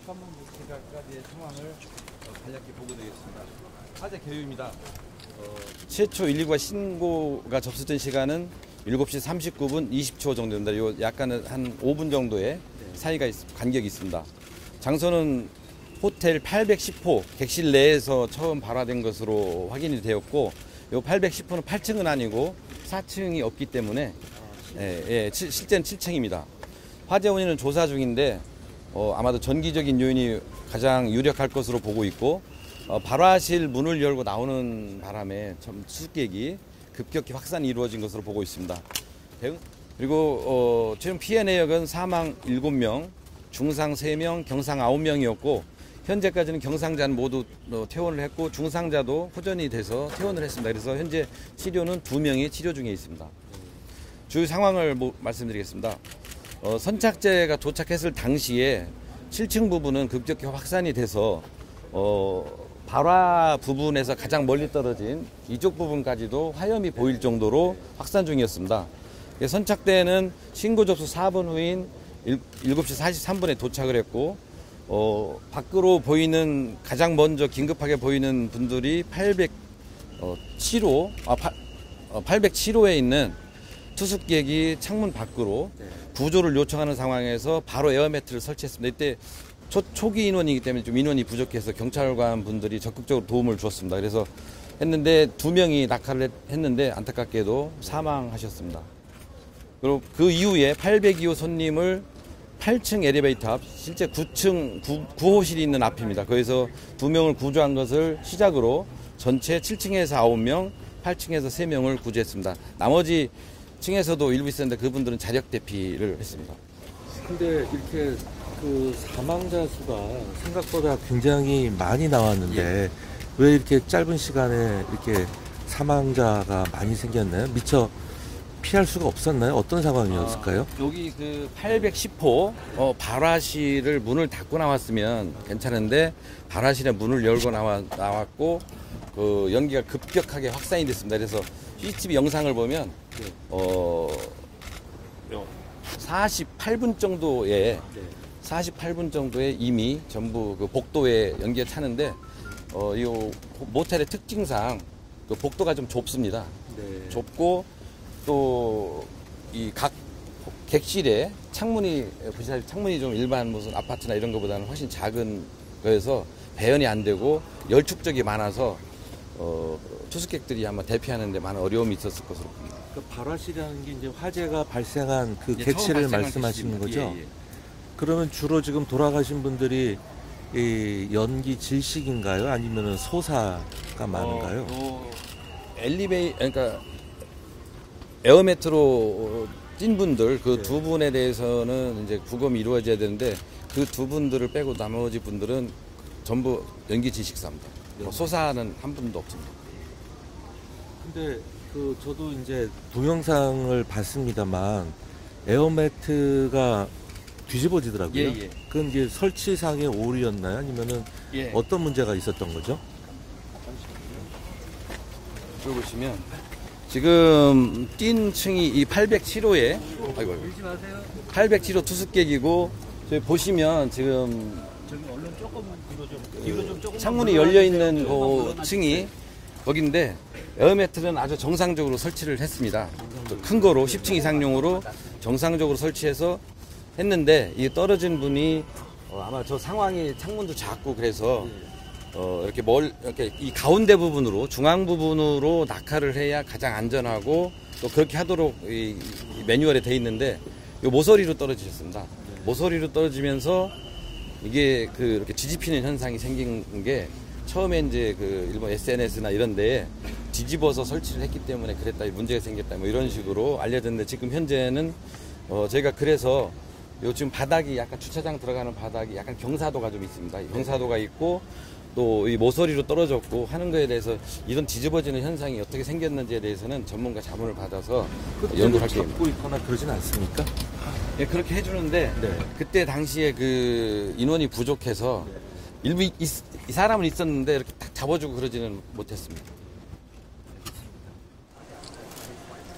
지금까지의 상황을 간략히 보고드리겠습니다. 화재 개요입니다. 최초 119가 신고가 접수된 시간은 7시 39분 20초 정도 됩니다. 요 약간 한 5분 정도의 사이가 간격이 있습니다. 장소는 호텔 810호 객실 내에서 처음 발화된 것으로 확인이 되었고, 요 810호는 8층은 아니고 4층이 없기 때문에 실제는 7층입니다. 화재 원인은 조사 중인데 아마도 전기적인 요인이 가장 유력할 것으로 보고 있고, 발화실 문을 열고 나오는 바람에 수습객이 급격히 확산이 이루어진 것으로 보고 있습니다. 그리고 최종 피해 내역은 사망 7명, 중상 3명, 경상 9명이었고 현재까지는 경상자는 모두 퇴원을 했고 중상자도 호전이 돼서 퇴원을 했습니다. 그래서 현재 치료는 2명이 치료 중에 있습니다. 주요 상황을 말씀드리겠습니다. 선착제가 도착했을 당시에 7층 부분은 급격히 확산이 돼서 발화 부분에서 가장 멀리 떨어진 이쪽 부분까지도 화염이 보일 정도로 확산 중이었습니다. 선착대는 신고 접수 4분 후인 7시 43분에 도착을 했고, 밖으로 보이는 가장 먼저 긴급하게 보이는 분들이 807호에 있는 투숙객이 창문 밖으로 구조를 요청하는 상황에서 바로 에어매트를 설치했습니다. 이때 초기 인원이기 때문에 좀 인원이 부족해서 경찰관 분들이 적극적으로 도움을 주었습니다. 그래서 했는데 2명이 낙하를 했는데 안타깝게도 사망하셨습니다. 그리고 그 이후에 802호 손님을 8층 엘리베이터 앞, 실제 9층 9호실이 있는 앞입니다. 거기서 2명을 구조한 것을 시작으로 전체 7층에서 9명, 8층에서 3명을 구조했습니다. 나머지 층에서도 일부 있었는데 그분들은 자력 대피를 했습니다. 근데 이렇게 그 사망자 수가 생각보다 굉장히 많이 나왔는데 왜 이렇게 짧은 시간에 이렇게 사망자가 많이 생겼나요? 미처 피할 수가 없었나요? 어떤 상황이었을까요? 여기 그 810호 발화실을 문을 닫고 나왔으면 괜찮은데 발화실에 문을 열고 나왔고 그 연기가 급격하게 확산이 됐습니다. 그래서 CCTV 영상을 보면 48분 정도에 이미 전부 그 복도에 연기가 차는데 이 모텔의 특징상 그 복도가 좀 좁습니다. 네. 좁고 또 이 각 객실에 창문이 좀 일반 무슨 아파트나 이런 것보다는 훨씬 작은 거여서 배연이 안 되고 열축적이 많아서 투숙객들이 아마 대피하는데 많은 어려움이 있었을 것으로 봅니다. 그 발화실이라는 게 이제 화재가 발생한 그 객실을 말씀하시는 거죠? 예. 그러면 주로 지금 돌아가신 분들이 이 연기 질식인가요? 아니면은 소사가 많은가요? 그러니까 에어매트로 찐 분들 그 두 분에 대해서는 이제 구검이 이루어져야 되는데 그 두 분들을 빼고 나머지 분들은 전부 연기 질식사입니다. 소사는 한 분도 없습니다. 근데 그 저도 이제 동영상을 봤습니다만 에어매트가 뒤집어지더라고요. 예. 그건 이제 설치상의 오류였나요? 아니면은 어떤 문제가 있었던 거죠? 여기 보시면 지금 뛴 층이 이 807호에 807호 투숙객이고 저기 보시면 지금 창문이 열려 있는 그 층이 거긴데 에어매트는 아주 정상적으로 설치를 했습니다. 큰 거로 10층 이상용으로 정상적으로 설치해서 했는데 이 떨어진 분이 아마 저 상황이 창문도 작고 그래서 이렇게 이 가운데 부분으로 중앙 부분으로 낙하를 해야 가장 안전하고 또 그렇게 하도록 이 매뉴얼에 돼 있는데 요 모서리로 떨어지셨습니다. 모서리로 떨어지면서 이게 이렇게 뒤집히는 현상이 생긴 게 처음에 이제 그 일본 SNS나 이런 데에 뒤집어서 설치를 했기 때문에 그랬다, 문제가 생겼다, 뭐 이런 식으로 알려졌는데 지금 현재는 저희가 그래서 요 지금 바닥이 약간 주차장 들어가는 바닥이 약간 경사도가 좀 있습니다. 경사도가 있고 또 이 모서리로 떨어졌고 하는 거에 대해서 이런 뒤집어지는 현상이 어떻게 생겼는지에 대해서는 전문가 자문을 받아서 연구를 할 계획입니다. 잡고 있거나 그러진 않습니까? 예, 그렇게 해주는데 그때 당시에 그 인원이 부족해서 일부 이 사람은 있었는데 이렇게 딱 잡아주고 그러지는 못했습니다.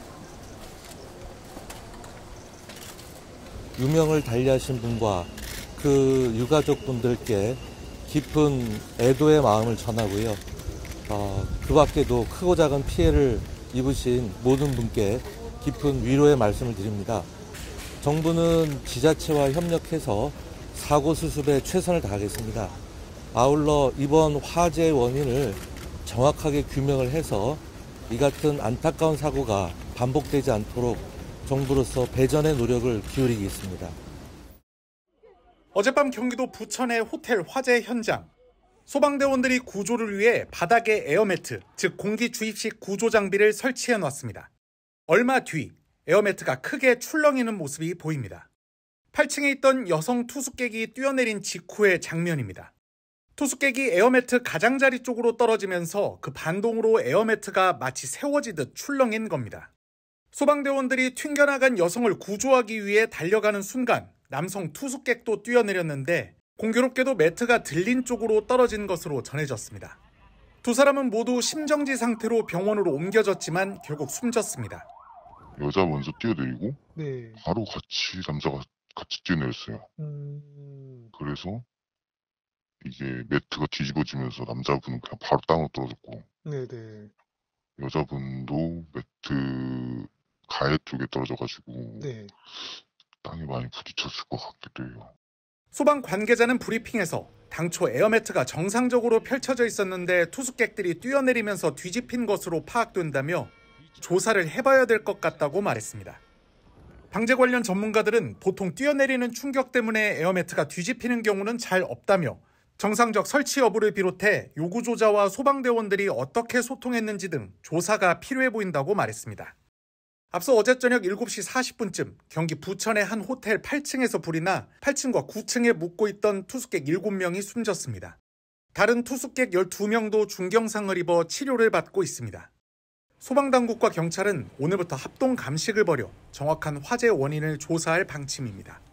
유명을 달리하신 분과 그 유가족분들께 깊은 애도의 마음을 전하고요. 그 밖에도 크고 작은 피해를 입으신 모든 분께 깊은 위로의 말씀을 드립니다. 정부는 지자체와 협력해서 사고 수습에 최선을 다하겠습니다. 아울러 이번 화재의 원인을 정확하게 규명을 해서 이 같은 안타까운 사고가 반복되지 않도록 정부로서 배전의 노력을 기울이겠습니다. 어젯밤 경기도 부천의 호텔 화재 현장. 소방대원들이 구조를 위해 바닥에 에어매트, 즉 공기 주입식 구조 장비를 설치해 놨습니다. 얼마 뒤 에어매트가 크게 출렁이는 모습이 보입니다. 8층에 있던 여성 투숙객이 뛰어내린 직후의 장면입니다. 투숙객이 에어매트 가장자리 쪽으로 떨어지면서 그 반동으로 에어매트가 마치 세워지듯 출렁인 겁니다. 소방대원들이 튕겨나간 여성을 구조하기 위해 달려가는 순간 남성 투숙객도 뛰어내렸는데 공교롭게도 매트가 들린 쪽으로 떨어진 것으로 전해졌습니다. 두 사람은 모두 심정지 상태로 병원으로 옮겨졌지만 결국 숨졌습니다. 여자 먼저 뛰어내리고 네. 바로 남자가 같이 뛰어내렸어요. 그래서 이게 매트가 뒤집어지면서 남자분은 그냥 바로 땅으로 떨어졌고 네네. 여자분도 매트 가해 쪽에 떨어져가지고 네. 땅에 많이 부딪혔을 것 같기도 해요. 소방 관계자는 브리핑에서 당초 에어매트가 정상적으로 펼쳐져 있었는데 투숙객들이 뛰어내리면서 뒤집힌 것으로 파악된다며 조사를 해봐야 될 것 같다고 말했습니다. 방재 관련 전문가들은 보통 뛰어내리는 충격 때문에 에어매트가 뒤집히는 경우는 잘 없다며 정상적 설치 여부를 비롯해 요구조자와 소방대원들이 어떻게 소통했는지 등 조사가 필요해 보인다고 말했습니다. 앞서 어제 저녁 7시 40분쯤 경기 부천의 한 호텔 8층에서 불이 나 8층과 9층에 묵고 있던 투숙객 7명이 숨졌습니다. 다른 투숙객 12명도 중경상을 입어 치료를 받고 있습니다. 소방당국과 경찰은 오늘부터 합동 감식을 벌여 정확한 화재 원인을 조사할 방침입니다.